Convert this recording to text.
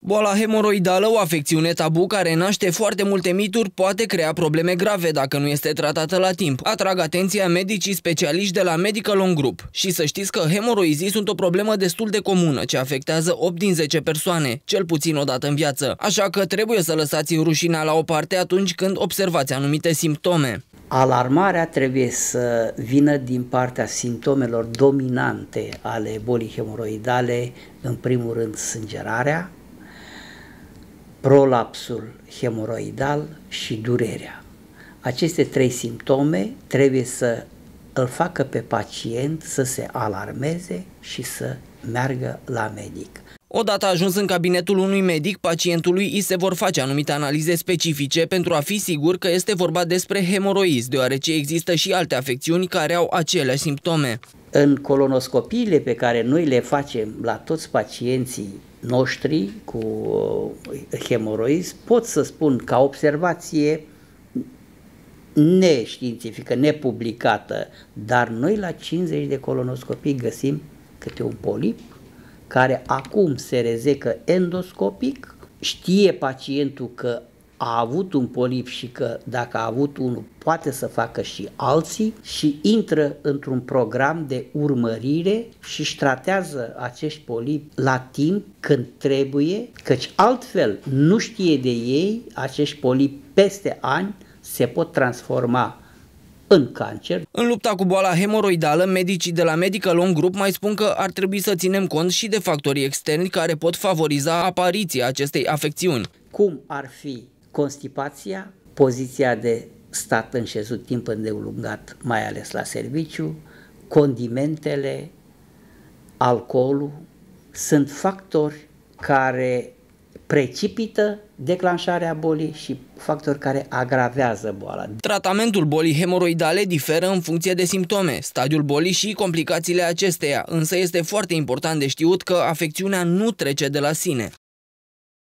Boala hemoroidală, o afecțiune tabu care naște foarte multe mituri, poate crea probleme grave dacă nu este tratată la timp. Atrag atenția medicii specialiști de la Medical Long Group. Și să știți că hemoroizii sunt o problemă destul de comună, ce afectează 8 din 10 persoane, cel puțin o dată în viață. Așa că trebuie să lăsați rușinea la o parte atunci când observați anumite simptome. Alarmarea trebuie să vină din partea simptomelor dominante ale bolii hemoroidale, în primul rând sângerarea, prolapsul hemoroidal și durerea. Aceste 3 simptome trebuie să îl facă pe pacient să se alarmeze și să meargă la medic. Odată ajuns în cabinetul unui medic, pacientului îi se vor face anumite analize specifice pentru a fi sigur că este vorba despre hemoroizi, deoarece există și alte afecțiuni care au aceleași simptome. În colonoscopiile pe care noi le facem la toți pacienții noștri cu hemoroizi, pot să spun ca observație neștiințifică, nepublicată, dar noi la 50 de colonoscopii găsim câte un polip care acum se rezecă endoscopic, știe pacientul că a avut un polip și că dacă a avut unul poate să facă și alții și intră într-un program de urmărire și își tratează acești polipi la timp când trebuie, căci altfel nu știe de ei, acești polipi peste ani se pot transforma în cancer. În lupta cu boala hemoroidală, medicii de la Medical Long Group mai spun că ar trebui să ținem cont și de factorii externi care pot favoriza apariția acestei afecțiuni. Cum ar fi constipația, poziția de stat înșezut timp îndelungat, mai ales la serviciu, condimentele, alcoolul, sunt factori care precipită declanșarea bolii și factori care agravează boala. Tratamentul bolii hemoroidale diferă în funcție de simptome, stadiul bolii și complicațiile acesteia, însă este foarte important de știut că afecțiunea nu trece de la sine.